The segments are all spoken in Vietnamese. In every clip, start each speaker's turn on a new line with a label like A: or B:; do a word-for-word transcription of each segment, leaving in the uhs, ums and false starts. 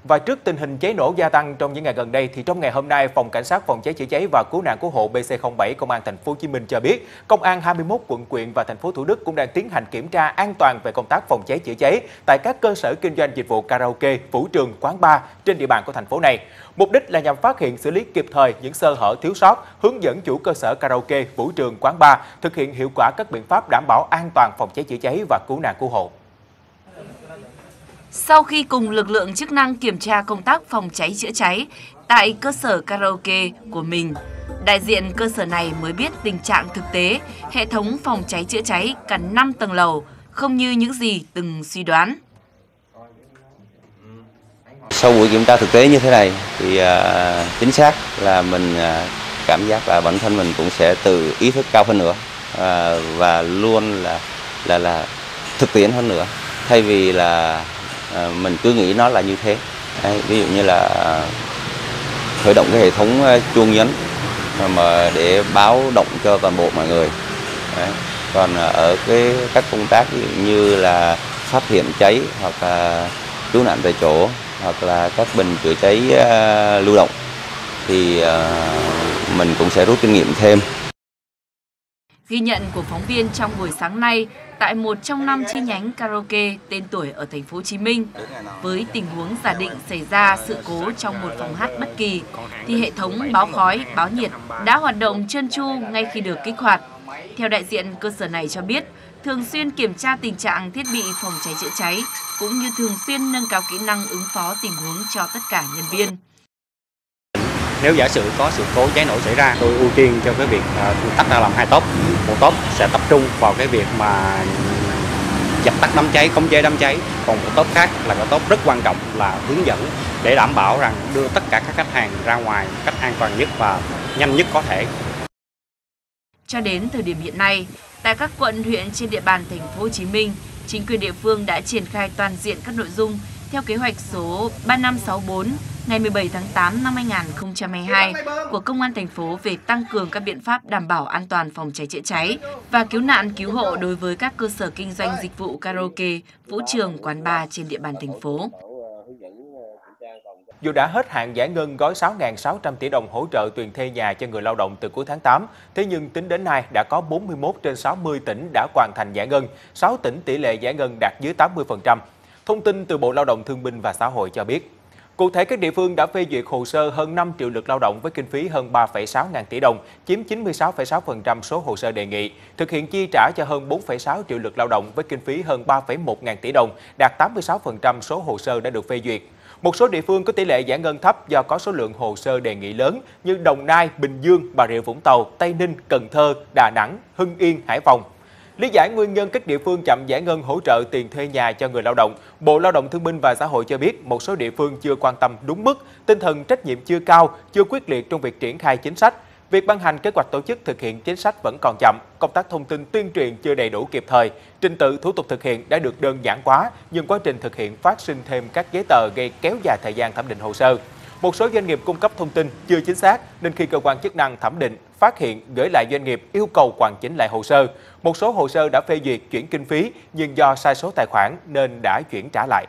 A: Và trước tình hình cháy nổ gia tăng trong những ngày gần đây, thì trong ngày hôm nay, Phòng Cảnh sát Phòng cháy chữa cháy và Cứu nạn Cứu hộ B C không bảy Công an Thành phố Hồ Chí Minh cho biết, Công an hai mươi mốt quận huyện và thành phố Thủ Đức cũng đang tiến hành kiểm tra an toàn về công tác phòng cháy chữa cháy tại các cơ sở kinh doanh dịch vụ karaoke, vũ trường, quán bar trên địa bàn của thành phố này. Mục đích là nhằm phát hiện, xử lý kịp thời những sơ hở, thiếu sót, hướng dẫn chủ cơ sở karaoke, vũ trường, quán bar thực hiện hiệu quả các biện pháp đảm bảo an toàn phòng cháy chữa cháy và cứu nạn cứu hộ.
B: Sau khi cùng lực lượng chức năng kiểm tra công tác phòng cháy chữa cháy tại cơ sở karaoke của mình, đại diện cơ sở này mới biết tình trạng thực tế hệ thống phòng cháy chữa cháy cả năm tầng lầu, không như những gì từng suy đoán.
C: Sau buổi kiểm tra thực tế như thế này thì uh, chính xác là mình uh, cảm giác là bản thân mình cũng sẽ tự ý thức cao hơn nữa uh, và luôn là là là thực tiễn hơn nữa, thay vì là uh, mình cứ nghĩ nó là như thế. Đấy, ví dụ như là uh, khởi động cái hệ thống uh, chuông nhấn mà để báo động cho toàn bộ mọi người. Đấy. Còn uh, ở cái các công tác ví dụ như là phát hiện cháy hoặc là cứu nạn tại chỗ, hoặc là các bình chữa cháy uh, lưu động thì uh, mình cũng sẽ rút kinh nghiệm thêm.
B: Ghi nhận của phóng viên trong buổi sáng nay tại một trong năm chi nhánh karaoke tên tuổi ở Thành phố Hồ Chí Minh, với tình huống giả định xảy ra sự cố trong một phòng hát bất kỳ thì hệ thống báo khói, báo nhiệt đã hoạt động trơn tru ngay khi được kích hoạt. Theo đại diện cơ sở này cho biết, thường xuyên kiểm tra tình trạng thiết bị phòng cháy chữa cháy cũng như thường xuyên nâng cao kỹ năng ứng phó tình huống cho tất cả nhân viên.
D: Nếu giả sử có sự cố cháy nổ xảy ra, tôi ưu tiên cho cái việc uh, tách ra làm hai tốp. Một tốp sẽ tập trung vào cái việc mà dập tắt đám cháy, khống chế đám cháy. Còn một tốp khác là cái tốp rất quan trọng là hướng dẫn để đảm bảo rằng đưa tất cả các khách hàng ra ngoài một cách an toàn nhất và nhanh nhất có thể.
B: Cho đến thời điểm hiện nay, tại các quận huyện trên địa bàn Thành phố Hồ Chí Minh, chính quyền địa phương đã triển khai toàn diện các nội dung theo kế hoạch số ba năm sáu bốn ngày mười bảy tháng tám năm hai nghìn không trăm hai mươi hai của Công an thành phố về tăng cường các biện pháp đảm bảo an toàn phòng cháy chữa cháy và cứu nạn cứu hộ đối với các cơ sở kinh doanh dịch vụ karaoke, vũ trường, quán bar trên địa bàn thành phố.
A: Dù đã hết hạn giải ngân gói sáu nghìn sáu trăm tỷ đồng hỗ trợ tiền thuê nhà cho người lao động từ cuối tháng tám, thế nhưng tính đến nay đã có bốn mươi mốt trên sáu mươi tỉnh đã hoàn thành giải ngân, sáu tỉnh tỷ lệ giải ngân đạt dưới tám mươi phần trăm. Thông tin từ Bộ Lao động Thương binh và Xã hội cho biết, cụ thể các địa phương đã phê duyệt hồ sơ hơn năm triệu lượt lao động với kinh phí hơn ba phẩy sáu ngàn tỷ đồng, chiếm chín mươi sáu phẩy sáu phần trăm số hồ sơ đề nghị, thực hiện chi trả cho hơn bốn phẩy sáu triệu lượt lao động với kinh phí hơn ba phẩy một ngàn tỷ đồng, đạt tám mươi sáu phần trăm số hồ sơ đã được phê duyệt. Một số địa phương có tỷ lệ giải ngân thấp do có số lượng hồ sơ đề nghị lớn như Đồng Nai, Bình Dương, Bà Rịa Vũng Tàu, Tây Ninh, Cần Thơ, Đà Nẵng, Hưng Yên, Hải Phòng. Lý giải nguyên nhân các địa phương chậm giải ngân hỗ trợ tiền thuê nhà cho người lao động, Bộ Lao động Thương binh và Xã hội cho biết một số địa phương chưa quan tâm đúng mức, tinh thần trách nhiệm chưa cao, chưa quyết liệt trong việc triển khai chính sách. Việc ban hành kế hoạch tổ chức thực hiện chính sách vẫn còn chậm, công tác thông tin tuyên truyền chưa đầy đủ kịp thời, trình tự thủ tục thực hiện đã được đơn giản hóa, nhưng quá trình thực hiện phát sinh thêm các giấy tờ gây kéo dài thời gian thẩm định hồ sơ. Một số doanh nghiệp cung cấp thông tin chưa chính xác nên khi cơ quan chức năng thẩm định, phát hiện, gửi lại doanh nghiệp yêu cầu hoàn chỉnh lại hồ sơ. Một số hồ sơ đã phê duyệt chuyển kinh phí nhưng do sai số tài khoản nên đã chuyển trả lại.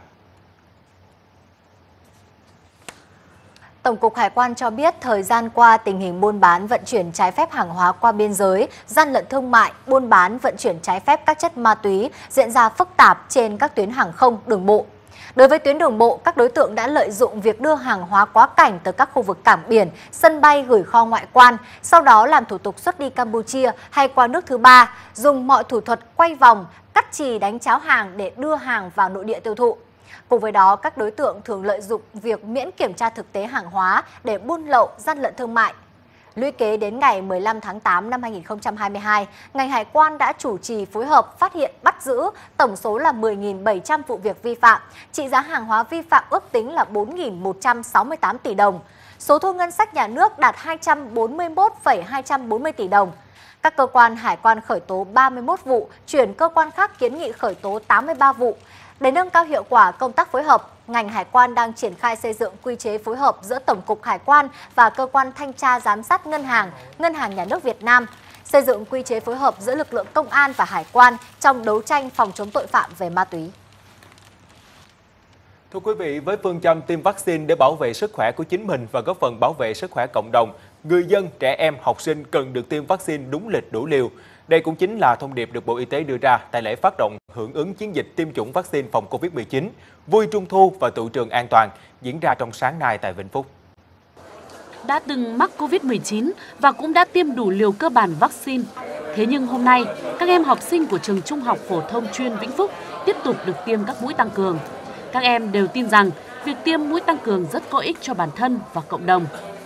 E: Tổng cục Hải quan cho biết thời gian qua tình hình buôn bán vận chuyển trái phép hàng hóa qua biên giới, gian lận thương mại, buôn bán vận chuyển trái phép các chất ma túy diễn ra phức tạp trên các tuyến hàng không, đường bộ. Đối với tuyến đường bộ, các đối tượng đã lợi dụng việc đưa hàng hóa quá cảnh từ các khu vực cảng biển, sân bay gửi kho ngoại quan, sau đó làm thủ tục xuất đi Campuchia hay qua nước thứ ba, dùng mọi thủ thuật quay vòng, cắt chì đánh cháo hàng để đưa hàng vào nội địa tiêu thụ. Cùng với đó, các đối tượng thường lợi dụng việc miễn kiểm tra thực tế hàng hóa để buôn lậu, gian lận thương mại. Lũy kế đến ngày mười lăm tháng tám năm hai nghìn không trăm hai mươi hai, ngành Hải quan đã chủ trì phối hợp phát hiện bắt giữ tổng số là mười nghìn bảy trăm vụ việc vi phạm, trị giá hàng hóa vi phạm ước tính là bốn nghìn một trăm sáu mươi tám tỷ đồng. Số thu ngân sách nhà nước đạt hai trăm bốn mươi mốt phẩy hai trăm bốn mươi tỷ đồng. Các cơ quan hải quan khởi tố ba mươi mốt vụ, chuyển cơ quan khác kiến nghị khởi tố tám mươi ba vụ. Để nâng cao hiệu quả công tác phối hợp, ngành Hải quan đang triển khai xây dựng quy chế phối hợp giữa Tổng cục Hải quan và Cơ quan Thanh tra Giám sát Ngân hàng, Ngân hàng Nhà nước Việt Nam, xây dựng quy chế phối hợp giữa lực lượng công an và hải quan trong đấu tranh phòng chống tội phạm về ma túy.
A: Thưa quý vị, với phương châm tiêm vaccine để bảo vệ sức khỏe của chính mình và góp phần bảo vệ sức khỏe cộng đồng, người dân, trẻ em, học sinh cần được tiêm vaccine đúng lịch đủ liều. Đây cũng chính là thông điệp được Bộ Y tế đưa ra tại lễ phát động hưởng ứng chiến dịch tiêm chủng vaccine phòng Covid mười chín, vui Trung thu và tụ trường an toàn diễn ra trong sáng nay tại Vĩnh Phúc.
B: Đã từng mắc Covid mười chín và cũng đã tiêm đủ liều cơ bản vaccine. Thế nhưng hôm nay, các em học sinh của trường Trung học phổ thông chuyên Vĩnh Phúc tiếp tục được tiêm các mũi tăng cường. Các em đều tin rằng việc tiêm mũi tăng cường rất có ích cho bản thân và cộng đồng.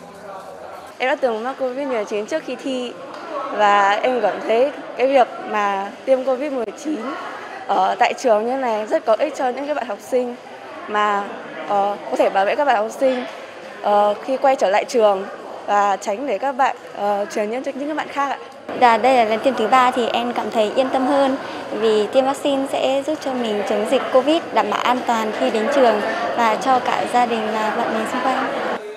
F: Em đã từng mắc Covid mười chín trước khi thi và em cảm thấy cái việc mà tiêm Covid mười chín ở tại trường như này rất có ích cho những cái bạn học sinh mà uh, có thể bảo vệ các bạn học sinh uh, khi quay trở lại trường và tránh để các bạn uh, truyền nhiễm cho những các bạn khác ạ.
G: Dạ, đây là lần tiêm thứ ba thì em cảm thấy yên tâm hơn vì tiêm vaccine sẽ giúp cho mình chống dịch Covid, đảm bảo an toàn khi đến trường và cho cả gia đình và bạn bè xung quanh.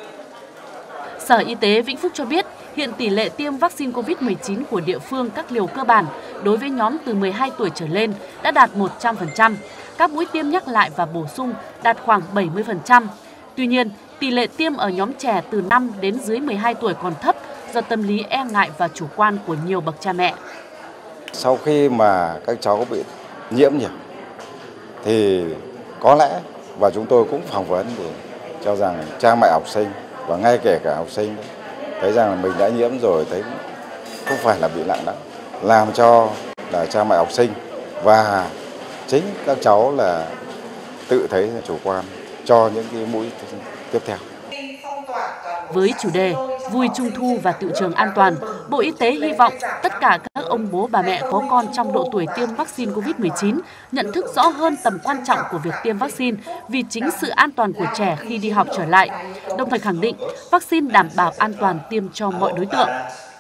B: Sở Y tế Vĩnh Phúc cho biết hiện tỷ lệ tiêm vaccine Covid mười chín của địa phương các liều cơ bản đối với nhóm từ mười hai tuổi trở lên đã đạt một trăm phần trăm, các mũi tiêm nhắc lại và bổ sung đạt khoảng bảy mươi phần trăm. Tuy nhiên, tỷ lệ tiêm ở nhóm trẻ từ năm đến dưới mười hai tuổi còn thấp do tâm lý e ngại và chủ quan của nhiều bậc cha mẹ.
H: Sau khi mà các cháu bị nhiễm nhiều thì có lẽ và chúng tôi cũng phỏng vấn để cho rằng cha mẹ học sinh và ngay kể cả học sinh thấy rằng là mình đã nhiễm rồi, thấy không phải là bị nặng lắm, làm cho là cha mẹ học sinh và chính các cháu là tự thấy chủ quan cho những cái mũi tiếp theo.
B: Với chủ đề vui Trung thu và tụ trường an toàn, Bộ Y tế hy vọng tất cả các ông bố bà mẹ có con trong độ tuổi tiêm vaccine Covid mười chín nhận thức rõ hơn tầm quan trọng của việc tiêm vaccine vì chính sự an toàn của trẻ khi đi học trở lại, đồng thời khẳng định vaccine đảm bảo an toàn tiêm cho mọi đối tượng.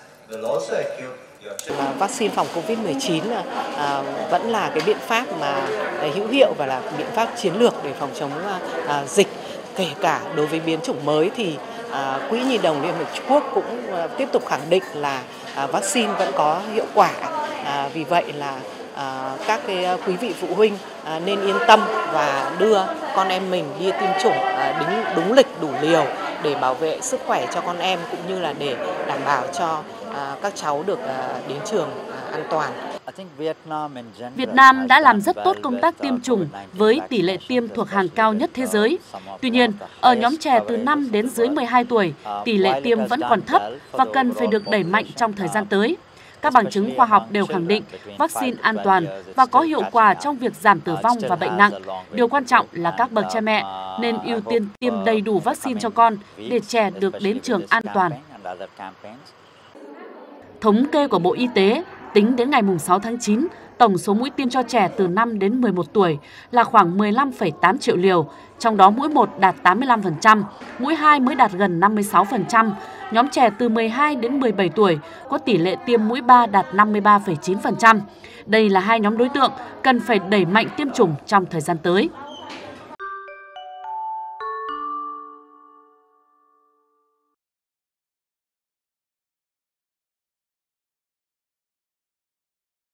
I: Vaccine phòng Covid mười chín à, vẫn là cái biện pháp mà hữu hiệu và là biện pháp chiến lược để phòng chống à, dịch. Kể cả đối với biến chủng mới thì à, Quỹ Nhi đồng Liên Hợp Quốc cũng à, tiếp tục khẳng định là à, vaccine vẫn có hiệu quả. À, vì vậy là à, các cái quý vị phụ huynh à, nên yên tâm và đưa con em mình đi tiêm chủng à, đúng, đúng lịch đủ liều để bảo vệ sức khỏe cho con em cũng như là để đảm bảo cho à, các cháu được à, đến trường à, an toàn.
B: Việt Nam đã làm rất tốt công tác tiêm chủng với tỷ lệ tiêm thuộc hàng cao nhất thế giới. Tuy nhiên, ở nhóm trẻ từ năm đến dưới mười hai tuổi, tỷ lệ tiêm vẫn còn thấp và cần phải được đẩy mạnh trong thời gian tới. Các bằng chứng khoa học đều khẳng định vaccine an toàn và có hiệu quả trong việc giảm tử vong và bệnh nặng. Điều quan trọng là các bậc cha mẹ nên ưu tiên tiêm đầy đủ vaccine cho con để trẻ được đến trường an toàn. Thống kê của Bộ Y tế, tính đến ngày sáu tháng chín, tổng số mũi tiêm cho trẻ từ năm đến mười một tuổi là khoảng mười lăm phẩy tám triệu liều, trong đó mũi một đạt tám mươi lăm phần trăm, mũi hai mới đạt gần năm mươi sáu phần trăm. Nhóm trẻ từ mười hai đến mười bảy tuổi có tỷ lệ tiêm mũi ba đạt năm mươi ba phẩy chín phần trăm. Đây là hai nhóm đối tượng cần phải đẩy mạnh tiêm chủng trong thời gian tới.